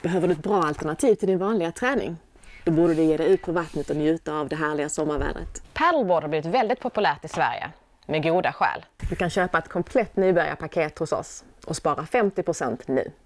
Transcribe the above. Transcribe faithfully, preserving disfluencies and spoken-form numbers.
Behöver du ett bra alternativ till din vanliga träning? Då borde du ge dig ut på vattnet och njuta av det härliga sommarvädret. Paddleboard har blivit väldigt populärt i Sverige, med goda skäl. Du kan köpa ett komplett nybörjarpaket hos oss och spara femtio procent nu.